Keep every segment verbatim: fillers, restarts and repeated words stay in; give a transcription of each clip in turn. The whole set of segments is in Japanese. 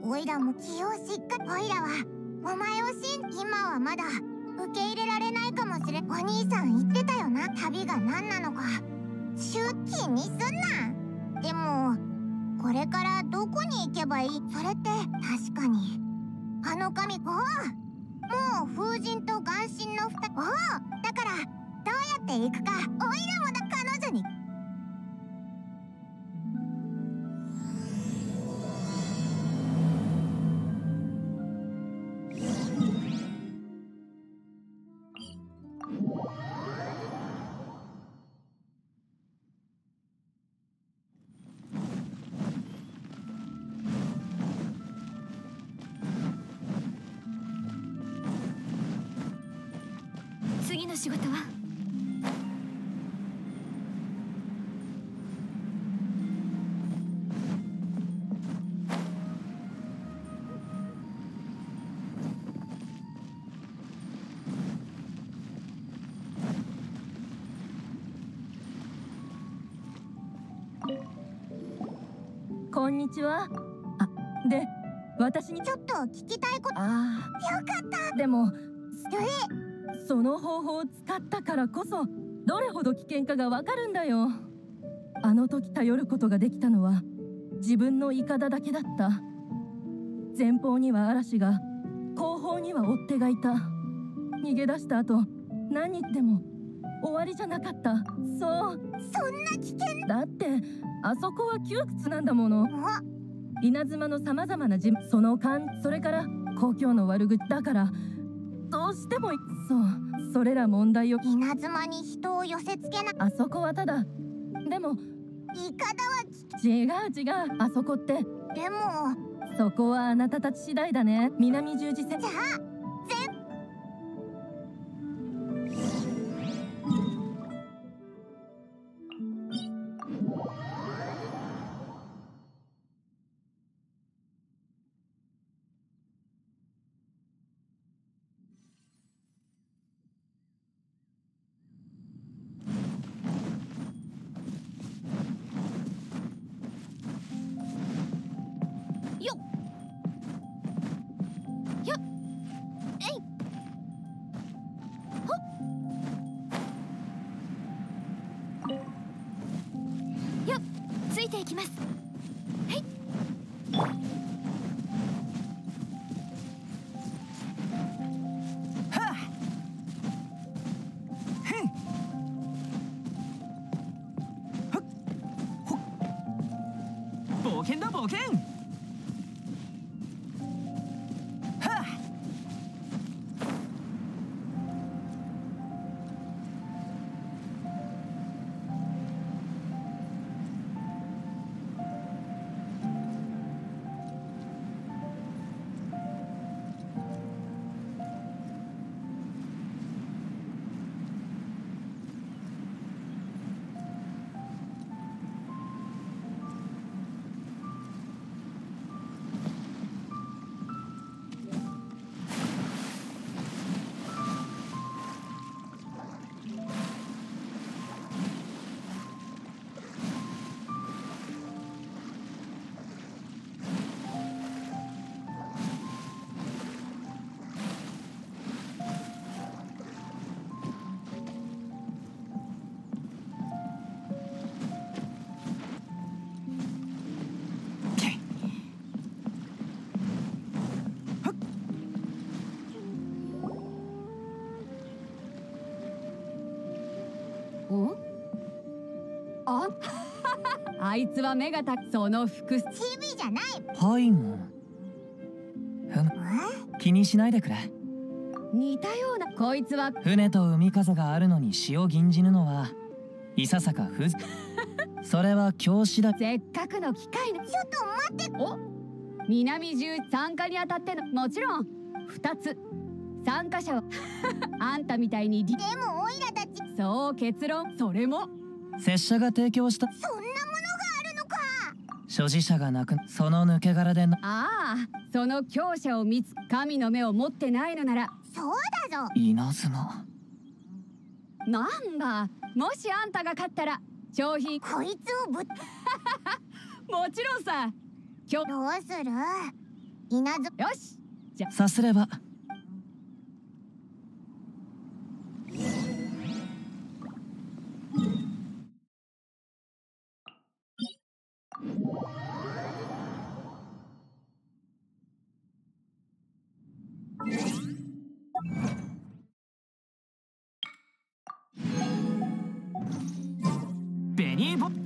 おいらも気をしっかり。おいらはお前を信じ、今はまだ受け入れられないかもしれん。お兄さん言ってたよな、旅が何なのか。シュッ気にすんな。でもこれからどこに行けばいい？それって確かにあの神。おお、もう風神と眼神のふた。おお、だからどうやって行くか。おいらもだ、彼女に。 次の仕事は？ こんにちは。あ、で、私にちょっと聞きたいこと。 ああ、 よかった。 でもえ、 その方法を使ったからこそどれほど危険かがわかるんだよ。あの時頼ることができたのは自分のイカダだけだった。前方には嵐が、後方には追っ手がいた。逃げ出した後、何言っても終わりじゃなかった。そう、 そんな危険だってあそこは窮屈なんだもの。稲妻のさまざまな事務、その間、それから故郷の悪口だから、どうしても。そうそれら問題を。 稲妻に人を寄せつけな。 あそこはただ、でもイカダは違う違う、あそこって。 でもそこはあなたたち次第だね。南十字線。 じゃあぜよっよっ、えいほっよっ、ついていきます。はいはあ、ふん、はっほっ、冒険だ冒険。はあ、 おああいつは目が高い。その服。 チビじゃない。 はいもん。ふむ、気にしないでくれ。 似たような。こいつは船と海風があるのに潮吟じぬのは、いささかふずそれは教師だ。 せっかくの機会の。 ちょっと待って。 お、南十参加にあたっての。もちろんふたつ参加者はあんたみたいに。 でもオイラたち。 そう、結論それも拙者が提供した。 そんなものがあるのか。 所持者がなく、その抜け殻でな。 ああ、その強者を見つ。神の目を持ってないのなら。 そうだぞ。 稲妻。 なんだ、もしあんたが勝ったら商品。 こいつをぶっもちろんさ。今日どうする？ 稲妻。 よし、じゃさすれば。ベニーボは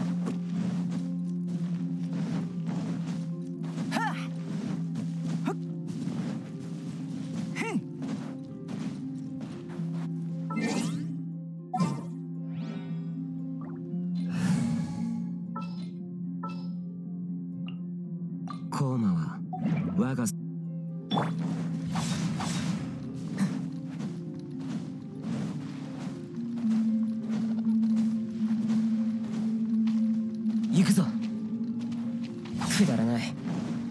っはっへんコーマは我が行くぞ。くだらない。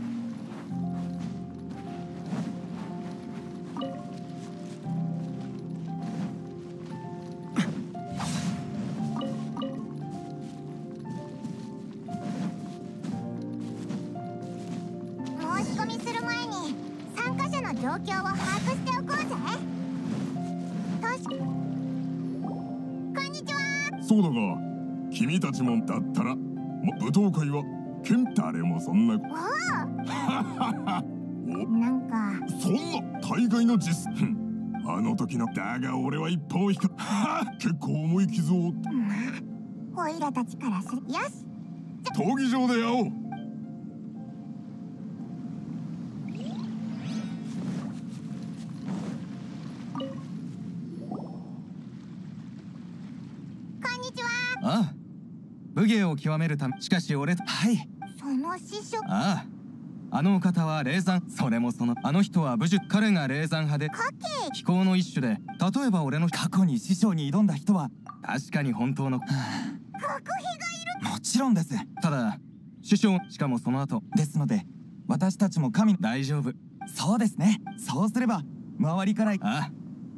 申し込みする前に参加者の状況を把握しておこうぜ。確かこんにちは。 そうだが、君たちもだったら、ま、舞踏会はケン誰もそんなおおなんかそんな大概の実ふんあの時のだが俺は一歩を引か結構重い傷を負ったまあオイラたちからする。よし、 闘技場で会おう。 こんにちは。 ああ、武芸を極めるため。しかし俺とはい。 その師匠ああ、あのお方は霊山。それもそのあの人は武術。彼が霊山派でかけ気候の一種で、例えば俺の過去に師匠に挑んだ人は確かに本当の国費がいる。 もちろんです。ただ師匠、しかもその後ですので、私たちも神。大丈夫。そうですね。そうすれば周りからああ。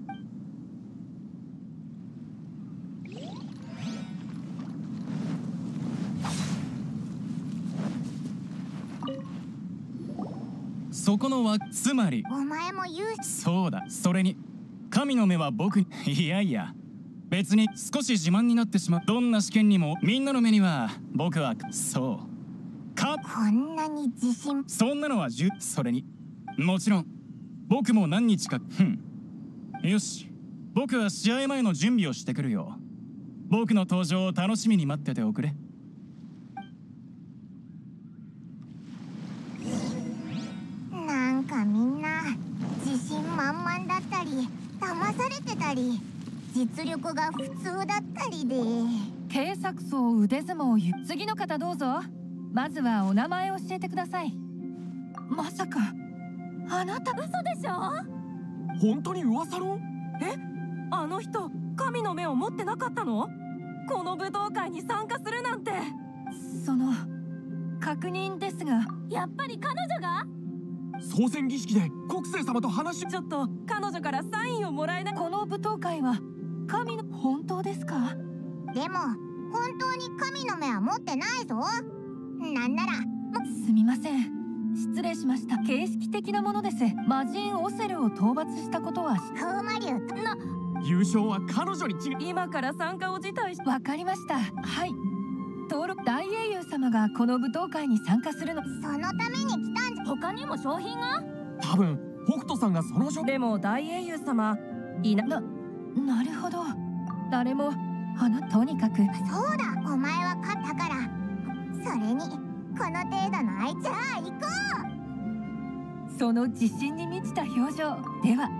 そこのはつまり。 お前も言う。 そうだ、それに神の目は僕にいやいや、別に少し自慢になってしまう。どんな試験にもみんなの目には僕はそうか。 こんなに自信。 そんなのはじゅそれにもちろん僕も何日か。ふん、よし、僕は試合前の準備をしてくるよ。僕の登場を楽しみに待ってておくれ。 なんかみんな自信満々だったり騙されてたり実力が普通だったりで。 警察層腕相撲ゆ次の方どうぞ。まずはお名前を教えてください。まさかあなた嘘でしょ。 本当に噂の？ え、あの人神の目を持ってなかったの？この武道会に参加するなんて。その確認ですが、やっぱり彼女が操船儀式で国政様と話。 ちょっと彼女からサインをもらえな。この舞踏会は神の本当ですか？ でも本当に神の目は持ってないぞ。なんならすみません、失礼しました。形式的なものです。魔人オセルを討伐したことは風魔竜な。 優勝は彼女に違う。 今から参加を辞退し。わかりました。はい、登録。大英雄様がこの舞踏会に参加するの。 そのために来たんじゃ。 他にも商品が。 多分北斗さんがその。 でも大英雄様いな。な、なるほど。誰もあな。とにかくそうだ、お前は勝ったから。それにこの程度のあいつ。じゃあ行こう。その自信に満ちた表情では。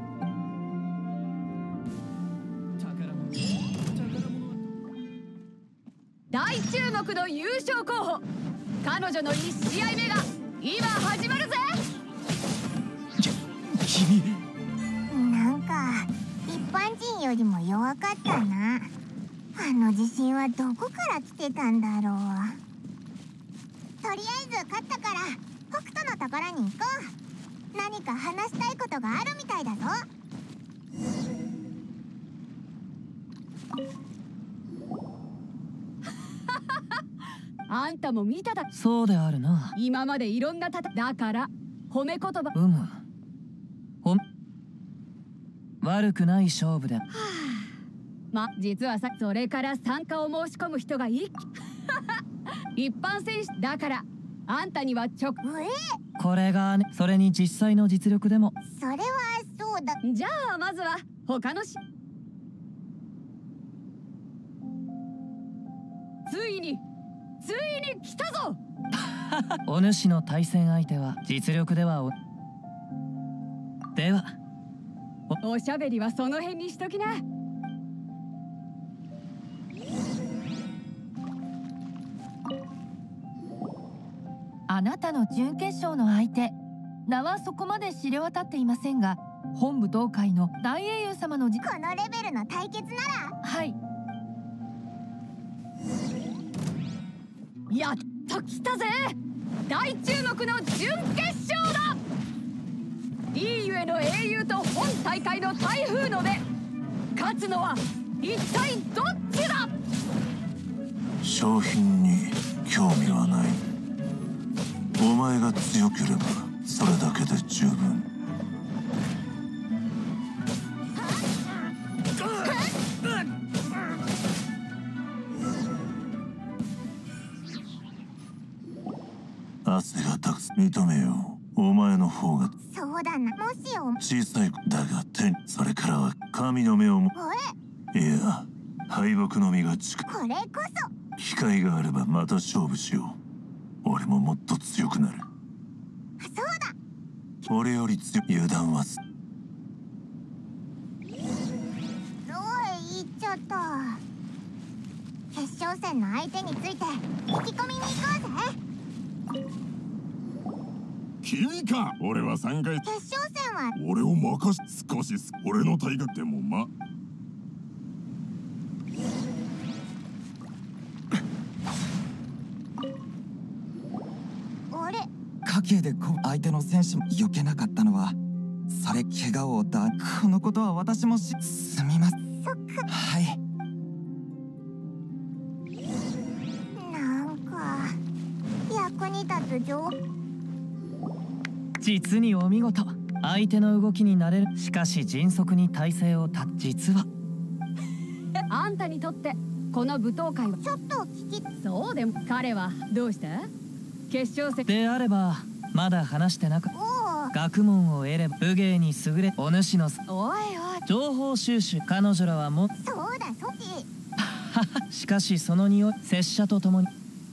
大注目の優勝候補、彼女のいち試合目が今始まるぜ。 き君う。なんか一般人よりも弱かったな。あの自信はどこから来てたんだろう。とりあえず勝ったから北斗のところに行こう。何か話したいことがあるみたいだぞ。 あんたも見ただ。 そうであるな。 今までいろんなたただから褒め言葉。 うむ。ほん悪くない勝負で。 ま、実はさ、それから参加を申し込む人が一気一般選手だから、あんたには直。 えこれがね、それに実際の実力でも。 それはそうだ。 じゃあまずは他のし。ついについに来たぞ。 お主の対戦相手は実力ではお。ではおしゃべりはその辺にしときな。 あなたの準決勝の相手、名はそこまで知れ渡っていませんが、本武道会の大英雄様のじ。 このレベルの対決なら。 はい。 やっと来たぜ。大注目の準決勝だ。いいゆえの英雄と本大会の台風の目。勝つのは一体どっちだ。 商品に興味はない。お前が強ければそれだけで十分。汗がたくさん認めよう。お前の方がそうだな。もしお小さいだが手に、それからは神の目をも。 おい、 いや、敗北の実が近く。 これこそ。 機会があればまた勝負しよう。俺ももっと強くなる。 そうだ。 俺より強い。油断はす。 おい、言っちゃった。決勝戦の相手について聞き込みに行こうぜ。 君か。俺はさんかい。 決勝戦は俺を任し。少しす俺の体格でもま。 俺家系でこ相手の選手も避けなかったのは、それ怪我を負った。このことは私もしすみません。 そっか。 はい。 なんか役に立つ情。 実にお見事。相手の動きになれる。しかし迅速に体勢をた。実はあんたにとってこの舞踏会はちょっと聞き。 そうでも彼はどうした。決勝戦であればまだ話してなかった。 おお。 学問を得れば武芸に優れ、お主のおいおい。 情報収集。彼女らはもそうだ、そっち。 しかしその匂い、拙者と共に。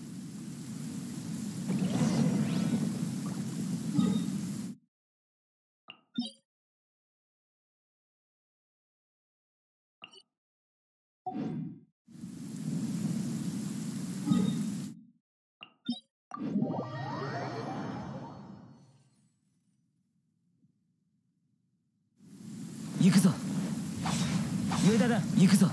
行くぞ。無駄だ。行くぞ。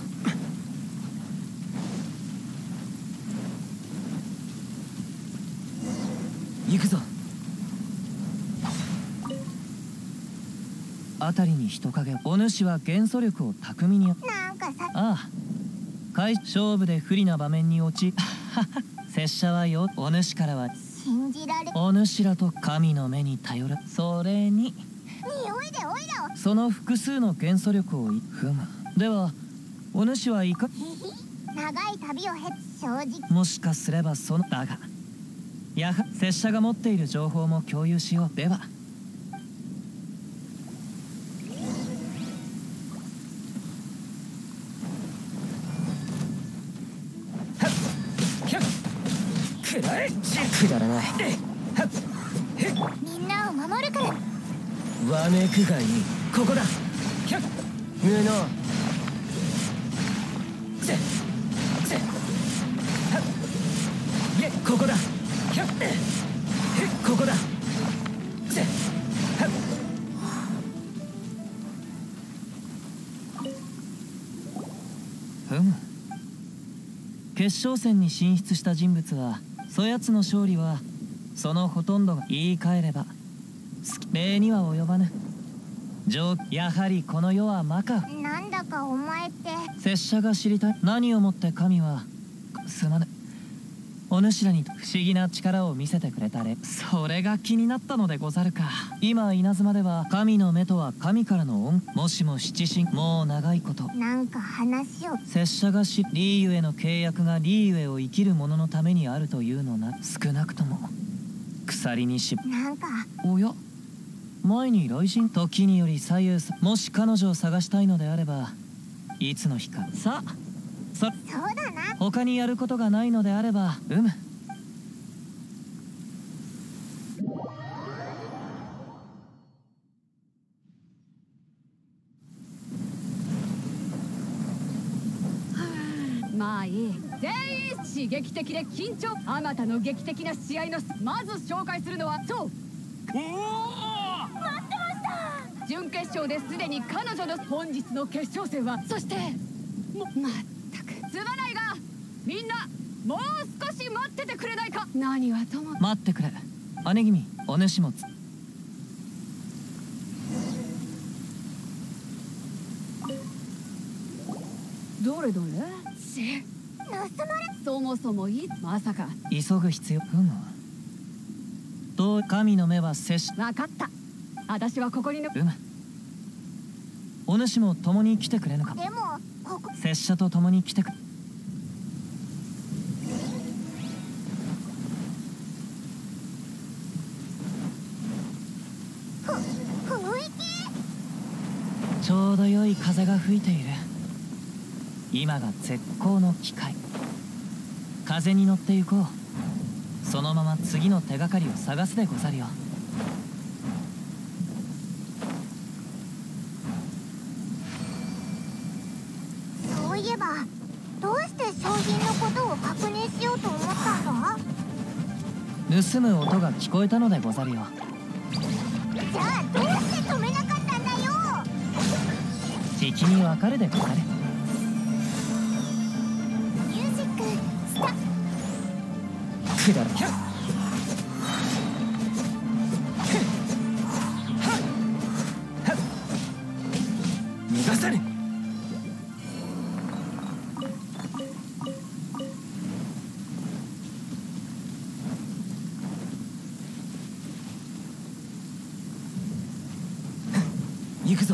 行くぞ。 辺りに人影。お主は元素力を巧みに。 なんかさ。 ああ、開勝負で不利な場面に陥。拙者はよ。お主からは信じられ。 お主らと神の目に頼る。それに匂いでおいらを。 その複数の元素力を踏む。ではお主はいか。 長い旅を経て正直。 もしかすればそのだが、やは拙者が持っている情報も共有しよう。ではくらえ。くだらない。 みんなを守るから。 わめくがいい。ここだ。無能。ぜぜいえ、ここだ。ここだ。ぜふむ。決勝戦に進出した人物は、そやつの勝利はそのほとんどが。言い換えれば礼には及ばぬ。上やはりこの世は魔か。 なんだかお前って。 拙者が知りたい。何をもって神は。すまぬ。 お主らに不思議な力を見せてくれたれ。それが気になったのでござるか。今稲妻では神の目とは神からの恩、もしも七神、もう長いことなんか話を。 拙者がしリーユへの契約がリーユへを生きる者のためにあるというのな。少なくとも鎖にしなんかおや前に雷神時により左右さ。もし彼女を探したいのであればいつの日か。さあそそうだな。 他にやることがないのであればうむ。 まあいい。全員刺激的で緊張、あまたの劇的な試合のまず紹介するのはそう、 おお、 待ってました。準決勝ですでに彼女の本日の決勝戦は、そしてもまったくすまないがみんなもう少し待っててくれないか。何はとも待ってくれ姉君、お主もつどれどれし盗まれ。 そもそもいいまさか。 急ぐ必要。うむどう神の目は接し分かった。私はここにのうむお主も共に来てくれぬか。 でもここ拙者と共に来てくふ雰囲気。 ちょうど良い風が吹いている。今が絶好の機会。風に乗って行こう。そのまま次の手がかりを探すでござるよ。 そういえばどうして商品のことを確認しようと思ったんだ。 盗む音が聞こえたのでござるよ。 じゃあどうして止めなかったんだよ。 敵に分かるでござる。 ミュージックスタくだらない逃がされ。行くぞ。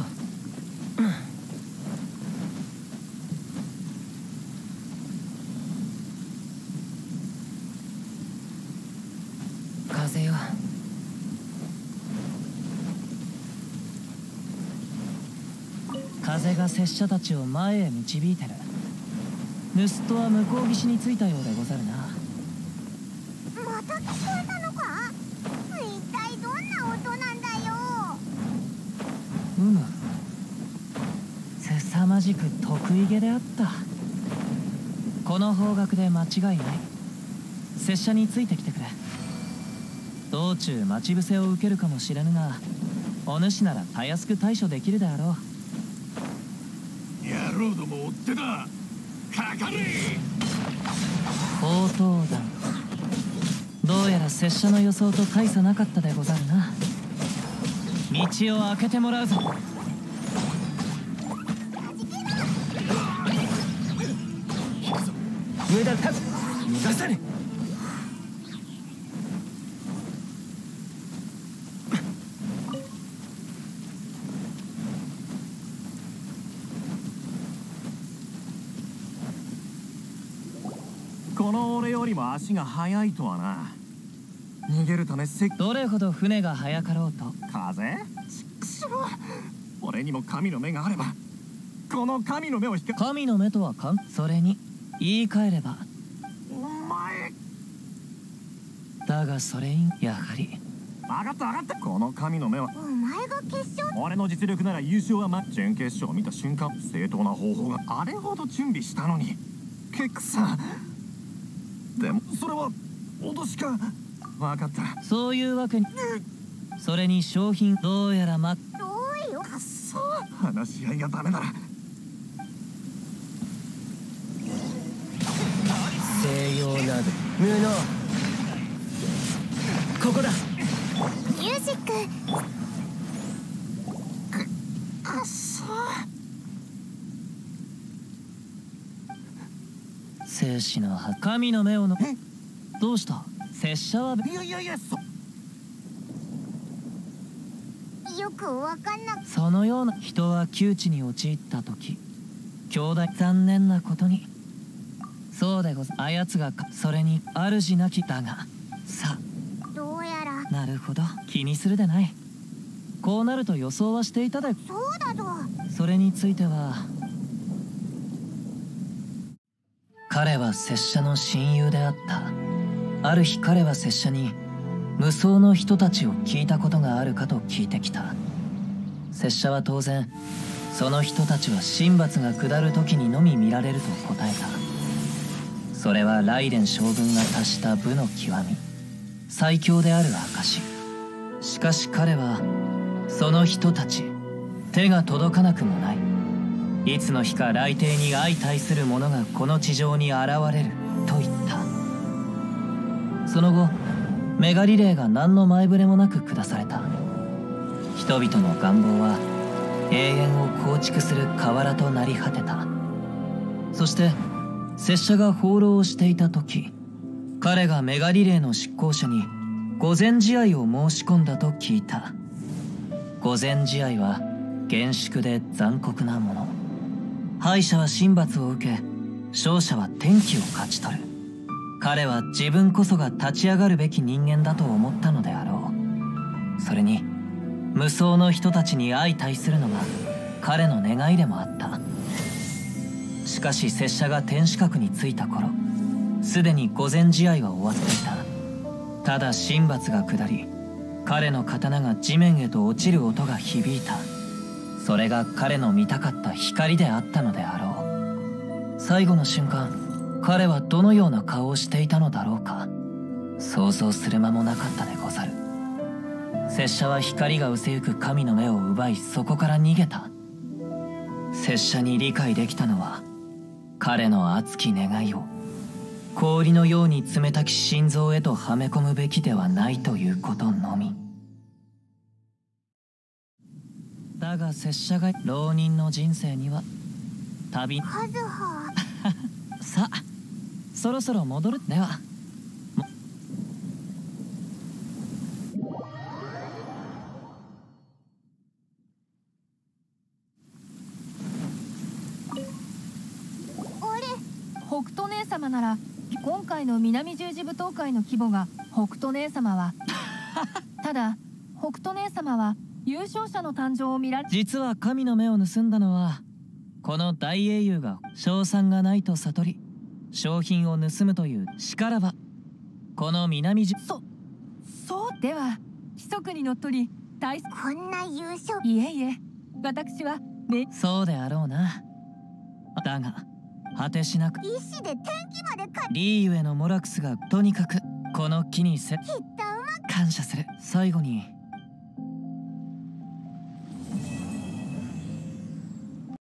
風よ。 風が拙者たちを前へ導いてる。盗人は向こう岸に着いたようでござるな。 また聞こえたのか。一体どんな音なんだよ。 うむ凄まじく得意げであった。この方角で間違いない。拙者についてきてくれ。道中待ち伏せを受けるかもしれぬがお主ならたやすく対処できるであろう。 野郎ども追ってだ。かかれ。 砲塔弾。どうやら拙者の予想と大差なかったでござるな。道を開けてもらうぞ。 上田た逃がされ。 この俺よりも足が速いとはな。逃げるためせっどれほど船が速かろうと。 風ちくしょう。俺にも神の目があればこの神の目を引か。 神の目とはかんそれに言い換えればお前。 だがそれにやはり分かった分かった。この神の目はお前が決勝。 俺の実力なら優勝はま準決勝を見た瞬間正当な方法があれほど準備したのに結果さ。でもそれは脅しか。分かった。 そういうわけに。それに商品どうやらまどうよ。 くっそ話し合いがダメなら。 西洋など無能。ここだ。 ミュージック。 くっそ生死の葉神の目をのどうした？拙者は。 いやいやいや、そよくわかんなく。 そのような人は窮地に陥った時、兄弟残念なことに。そうでござあやつがそれに主なきだが、さどうやら。 なるほど、気にするでない。こうなると予想はしていたで。 そうだぞ。 それについては、彼は拙者の親友であった。ある日彼は拙者に無双の人たちを聞いたことがあるかと聞いてきた。拙者は当然、その人たちは神罰が下る時にのみ見られると答えた。それは雷電将軍が達した武の極み、最強である証。しかし彼はその人たち、手が届かなくもない。いつの日か雷帝に相対する者がこの地上に現れると言った。その後メガリレーが何の前触れもなく下された。人々の願望は永遠を構築する河原となり果てた。そして拙者が放浪をしていた時、彼がメガリレーの執行者に御前試合を申し込んだと聞いた。御前試合は厳粛で残酷なもの。敗者は神罰を受け、勝者は天気を勝ち取る。彼は自分こそが立ち上がるべき人間だと思ったのであろう。それに無双の人たちに相対するのが彼の願いでもあった。しかし拙者が天守閣に着いた頃、すでに御前試合は終わっていた。ただ神罰が下り、彼の刀が地面へと落ちる音が響いた。それが彼の見たかった光であったのであろう。最後の瞬間、彼はどのような顔をしていたのだろうか。想像する間もなかったでござる。拙者は光が失せゆく神の目を奪い、そこから逃げた。拙者に理解できたのは、彼の熱き願いを氷のように冷たき心臓へとはめ込むべきではないということのみ。だが拙者が浪人の人生には旅カズハ。 さあ、そろそろ戻る。では。 北斗姉様なら今回の南十字舞踏会の規模が北斗姉様はただ北斗姉様は優勝者の誕生を見られ。 実は神の目を盗んだのはこの大英雄が賞賛がないと悟り商品を盗むというしからば、この南十そそうでは規則にのっとり大こんな優勝。 いえいえ、私はめそうであろうな。だが果てしなく石で天気までか。 リーユへのモラクスがとにかくこの木にせきっとうまく。 感謝する。最後に